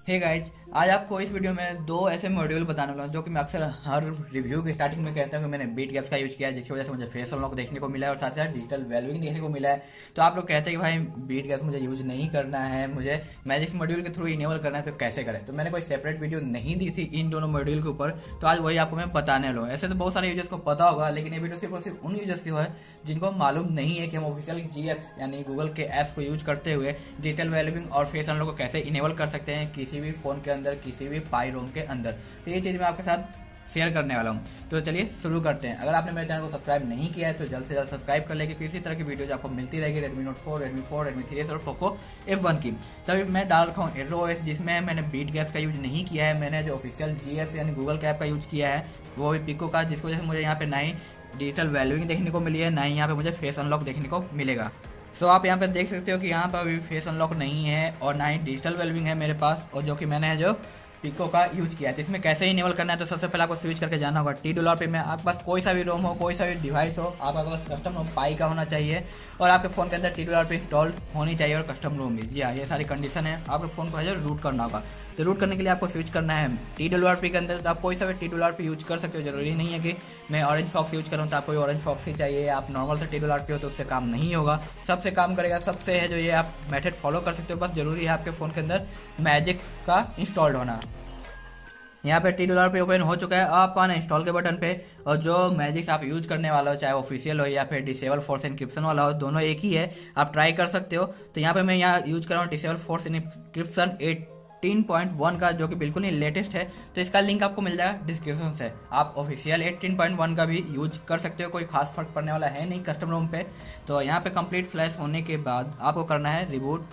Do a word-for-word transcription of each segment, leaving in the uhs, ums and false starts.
Hey guys, आज आपको इस वीडियो में दो ऐसे मॉड्यूल बताने वाला हूं जो कि मैं अक्सर हर रिव्यू के स्टार्टिंग में कहता हूं कि मैंने बीट गैप्स का यूज किया है, जिसकी वजह से मुझे फेस अनलॉक देखने को मिला है और साथ साथ डिजिटल वेलबिंग देखने को मिला है। तो आप लोग कहते हैं कि भाई बीट गैप्स मुझे यूज नहीं करना है, मुझे मैजिक मॉड्यूल के थ्रू इनेबल करना है, तो कैसे करें। तो मैंने कोई सेपरेट वीडियो नहीं दी थी इन दोनों मॉड्यूल के ऊपर, तो आज वही आपको मैं बताने वाला हूं। ऐसे तो बहुत सारे यूजर्स को पता होगा, लेकिन ये वीडियो सिर्फ और सिर्फ उन यूजर्स की है जिनको मालूम नहीं है कि हम ऑफिशियल जी एप्स यानी गूगल के एप्स को यूज करते हुए डिजिटल वेलबिंग और फेस अनलॉक को कैसे इनेबल कर सकते हैं किसी भी फोन के अंदर, किसी भी पाई रोम के अंदर। तो ये चीज मैं आपके साथ शेयर करने वाला हूँ। तो चलिए शुरू करते हैं। अगर आपने मेरे चैनल को सब्सक्राइब नहीं किया है तो जल्द से जल्द सब्सक्राइब कर ले, क्योंकि इसी तरह की वीडियोज आपको मिलती रहेगी Redmi Note four, Redmi four, Redmi three S और पोको एफ वन की। तभी मैं डाल रखा हूँ एड्रो ओएस, जिसमें मैंने बीट गैप्स का यूज नहीं किया है। मैंने जो ऑफिशियल जी एप्स यानी गूगल के ऐप का यूज किया है वो भी पिको का, जिसकी वजह से मुझे यहाँ पे ना ही डिजिटल वैल्यूइंग देखने को मिली है, ना ही यहाँ पे मुझे फेस अनलॉक देखने को मिलेगा। सो so, आप यहाँ पे देख सकते हो कि यहाँ पर अभी फेस अनलॉक नहीं है और ना ही डिजिटल वेलबिंग है मेरे पास, और जो कि मैंने जो पिको का यूज किया है। तो इसमें कैसे इनेबल करना है, तो सबसे पहले आपको स्विच करके जाना होगा टी डॉलर पे में। आपके पास कोई सा भी रोम हो, कोई सा भी डिवाइस हो, आपका पास कस्टम रोम पाई का होना चाहिए और आपके फोन के अंदर टी डॉलर पे इंस्टॉल होनी चाहिए और कस्टम रोम भी। जी हाँ, ये सारी कंडीशन है। आपके फोन को है रूट करना होगा, तो रूट करने के लिए आपको स्विच करना है टी डॉलर पे के अंदर। तो आप कोई सा भी टी डॉलर पे यूज कर सकते हो, जरूरी नहीं है कि मैं ऑरेंज फॉक्स यूज करूँ तो आपको ऑरेंज फॉक्स ही चाहिए। आप नॉर्मल से टी डॉलर पे हो तो उससे काम नहीं होगा, सबसे काम करेगा। सबसे है जो ये आप मेथड फॉलो कर सकते हो, बस जरूरी है आपके फोन के अंदर मैजिक का इंस्टॉल्ड होना। यहाँ पे टी डॉलर पे ओपन हो चुका है, आपको आना इंस्टॉल के बटन पे, और जो मैजिक्स आप यूज करने वाला हो, चाहे ऑफिशियल हो या फिर डिसेबल फोर्स एनक्रिप्शन वाला हो, दोनों एक ही है, आप ट्राई कर सकते हो। तो यहाँ पे मैं यहाँ यूज कर रहा हूँ disable force encryption eighteen point one का, जो कि बिल्कुल ही लेटेस्ट है। तो इसका लिंक आपको मिल जाएगा डिस्क्रिप्शन से। आप ऑफिशियल एटीन पॉइंट वन का भी यूज कर सकते हो, कोई खास फर्क पड़ने वाला है नहीं कस्टम रोम पे। तो यहाँ पे कंप्लीट फ्लैश होने के बाद आपको करना है रिबूट।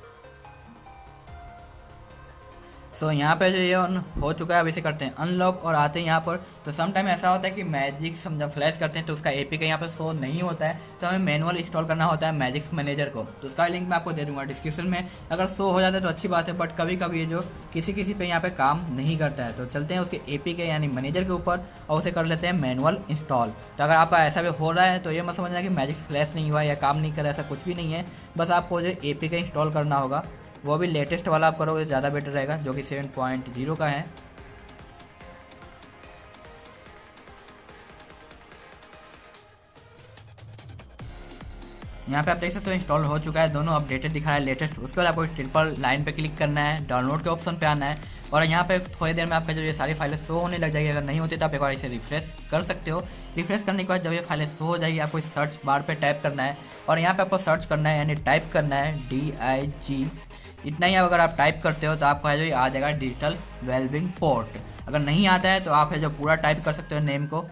सो so, यहाँ पे जो ये ऑन हो चुका है, अब इसे करते हैं अनलॉक और आते हैं यहाँ पर। तो सम टाइम ऐसा होता है कि मैजिक्स हम जब फ्लैश करते हैं तो उसका एपीके यहाँ पे शो नहीं होता है, तो हमें मैनुअल इंस्टॉल करना होता है मैजिक्स मैनेजर को। तो उसका लिंक मैं आपको दे दूंगा डिस्क्रिप्शन में। अगर शो हो जाता है तो अच्छी बात है, बट कभी कभी ये जो किसी किसी पे यहाँ पे काम नहीं करता है। तो चलते हैं उसके एपीके यानी मैनेजर के ऊपर और उसे कर लेते हैं मैनुअल इंस्टॉल। तो अगर आपका ऐसा भी हो रहा है तो ये मत समझना कि मैजिक्स फ्लैश नहीं हुआ या काम नहीं कर रहा, ऐसा कुछ भी नहीं है। बस आपको जो एपीके इंस्टॉल करना होगा वो भी लेटेस्ट वाला आप करोगे ज़्यादा बेटर रहेगा, जो कि सेवन पॉइंट ज़ीरो का है। यहाँ पे आप देख सकते हो इंस्टॉल हो चुका है, दोनों अपडेटेड दिखा है लेटेस्ट। उसके बाद आपको ट्रिपल लाइन पे क्लिक करना है, डाउनलोड के ऑप्शन पे आना है, और यहाँ पे थोड़ी देर में आपका जो ये सारी फाइलें शो होने लग जाएगी। अगर नहीं होती तो आप एक बार इसे रिफ्रेश कर सकते हो। रिफ्रेश करने के बाद जब ये फाइलें शो हो जाएगी, आपको सर्च बार पे टाइप करना है और यहाँ पे आपको सर्च करना है यानी टाइप करना है डी आई जी। इतना ही अगर आप टाइप करते हो तो आपको है जो आ जाएगा डिजिटल वेलबिंग पोर्ट। अगर नहीं आता है तो आप है जो पूरा टाइप कर सकते हो नेम को।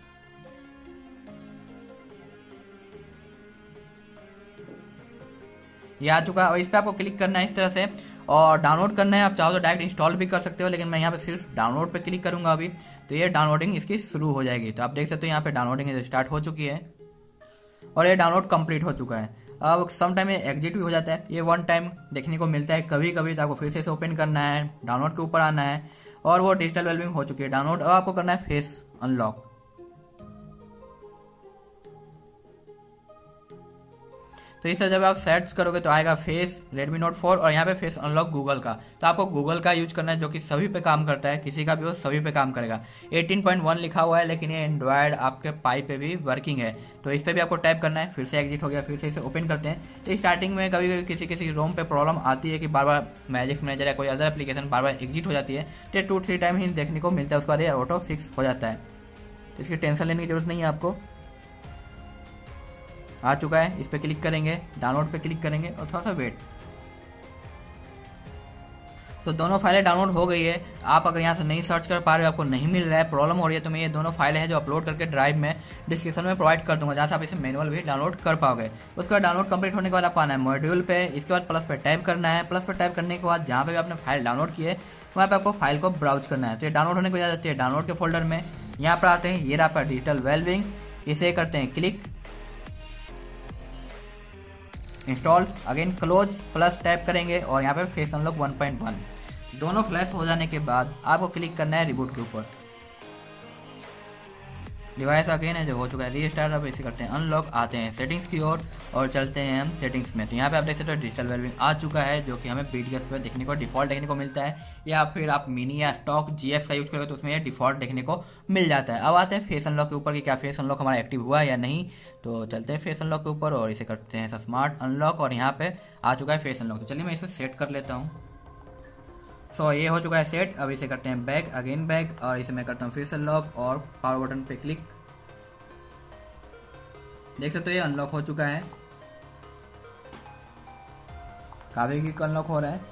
ये आ चुका है और इस पर आपको क्लिक करना है इस तरह से और डाउनलोड करना है। आप चाहो तो डायरेक्ट इंस्टॉल भी कर सकते हो, लेकिन मैं यहाँ पे सिर्फ डाउनलोड पे क्लिक करूंगा अभी। तो ये डाउनलोडिंग इसकी शुरू हो जाएगी। तो आप देख सकते हो यहाँ पे डाउनलोडिंग स्टार्ट हो चुकी है और ये डाउनलोड कंप्लीट हो चुका है। अब सम टाइम ये एग्जिट भी हो जाता है, ये वन टाइम देखने को मिलता है कभी कभी। तो आपको फिर से इसे ओपन करना है, डाउनलोड के ऊपर आना है और वो डिजिटल वेलबिंग हो चुकी है डाउनलोड। अब आपको करना है फेस अनलॉक। तो इसे जब आप सर्च करोगे तो आएगा फेस रेडमी नोट फोर और यहाँ पे फेस अनलॉक गूगल का। तो आपको गूगल का यूज करना है, जो कि सभी पे काम करता है, किसी का भी हो सभी पे काम करेगा। एटीन पॉइंट वन लिखा हुआ है, लेकिन ये एंड्रॉयड आपके पाई पे भी वर्किंग है। तो इस पे भी आपको टाइप करना है। फिर से एग्जिट हो गया, फिर से इसे ओपन करते हैं। तो स्टार्टिंग में कभी कभी किसी किसी रोम पे प्रॉब्लम आती है कि बार बार मैजिक्स मैनेजर या कोई अदर एप्लीकेशन बार बार एग्जिट हो जाती है। तो टू थ्री टाइम ही देखने को मिलता है, उसके बाद ये ऑटो फिक्स हो जाता है। इसकी टेंशन लेने की जरूरत नहीं है आपको। आ चुका है, इस पे क्लिक करेंगे, डाउनलोड पे क्लिक करेंगे और थोड़ा सा वेट। तो दोनों फाइलें डाउनलोड हो गई है। आप अगर यहाँ से नहीं सर्च कर पा रहे हो, आपको नहीं मिल रहा है, प्रॉब्लम हो रही है, तो मैं ये दोनों फाइलें हैं जो अपलोड करके ड्राइव में डिस्क्रिप्शन में प्रोवाइड कर दूंगा, जहाँ से आप इसे मैनुअल भी डाउनलोड कर पाओगे। उसके बाद डाउनलोड कंप्लीट होने के बाद आपको आना है मॉड्यूल पे। इसके बाद प्लस पे टाइप करना है। प्लस पे टाइप करने के बाद जहाँ पे भी आपने फाइल डाउनलोड की है वहाँ पे आपको फाइल को ब्राउज करना है। तो ये डाउनलोड होने के बाद जाती है डाउनलोड के फोल्डर में। यहाँ पर आते हैं, ये आपका डिजिटल वेलबिंग, इसे करते हैं click, install, again close, plus type करेंगे और यहाँ पे face unlock one point one. दोनों फ्लैश हो जाने के बाद आपको क्लिक करना है रिबूट के ऊपर। डिवाइस अगेन है जो हो चुका है रीस्टार्ट। अब इसे करते हैं अनलॉक, आते हैं सेटिंग्स की ओर और चलते हैं हम सेटिंग्स में। तो यहाँ पे आप देख सकते हो डिजिटल वेलबिंग आ चुका है जो कि हमें बीटीएस पे देखने को डिफॉल्ट देखने को मिलता है, या फिर आप मिनी या स्टॉक जीएफ का यूज करोगे तो उसमें ये डिफॉल्ट देखने को मिल जाता है। अब आते हैं फेस अनलॉक के ऊपर कि क्या फेस अनलॉक हमारा एक्टिव हुआ है या नहीं। तो चलते हैं फेस अनलॉक के ऊपर और इसे करते हैं स्मार्ट अनलॉक और यहाँ पे आ चुका है फेस अनलॉक। तो चलिए मैं इसे सेट कर लेता हूँ। सो so, ये हो चुका है सेट। अब इसे करते हैं बैक, अगेन बैक और इसे मैं करता हूँ फेस अनलॉक और पावर बटन पे क्लिक। देख सकते हो ये अनलॉक हो चुका है, काफी क्विक अनलॉक हो रहा है।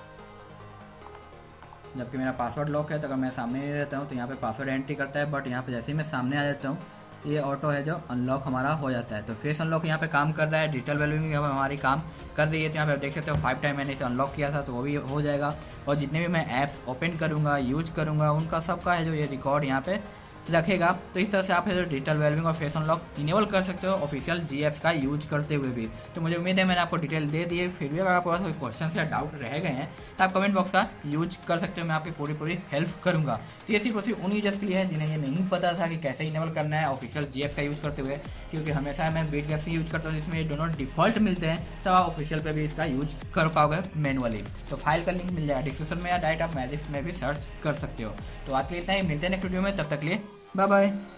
जबकि मेरा पासवर्ड लॉक है तो अगर मैं सामने नहीं रहता हूँ तो यहाँ पे पासवर्ड एंट्री करता है, बट यहाँ पे जैसे ही मैं सामने आ जाता हूँ ये ऑटो है जो अनलॉक हमारा हो जाता है। तो फेस अनलॉक यहाँ पे काम कर रहा है, डिजिटल वेलबिंग यहाँ पे हमारी काम कर रही है। तो यहाँ पे आप देख सकते हो फाइव टाइम मैंने इसे अनलॉक किया था तो वो भी हो जाएगा, और जितने भी मैं ऐप्स ओपन करूँगा यूज करूँगा उनका सबका है जो ये रिकॉर्ड यहाँ पे रखेगा। तो इस तरह से आप है जो डिजिटल वेलबिंग और फेस अनलॉक इनेबल कर सकते हो ऑफिशियल जी एप्स का यूज करते हुए भी। तो मुझे उम्मीद है मैंने आपको डिटेल दे दी है। फिर भी अगर आपके पास कोई क्वेश्चन या डाउट रह गए हैं तो आप कमेंट बॉक्स का यूज कर सकते हो, मैं आपकी पूरी पूरी हेल्प करूंगा। तो ये सिर्फ और सिर्फ उन यूजर्स के लिए है जिन्हें ये नहीं पता था कि कैसे इनेबल करना है ऑफिशियल जी एप्स का यूज करते हुए, क्योंकि हमेशा मैं बीट गैप्स यूज करता हूँ जिसमें ये दोनों डिफॉल्ट मिलते हैं, तब आप ऑफिशियल पे भी इसका यूज कर पाओगे मैनुअली। तो फाइल का लिंक मिल जाएगा डिस्क्रिप्शन में या डायरेक्ट आप मैजिक में भी सर्च कर सकते हो। तो आज के लिए इतना ही, मिलते हैं नेक्स्ट वीडियो में, तब तक लिए बाय बाय।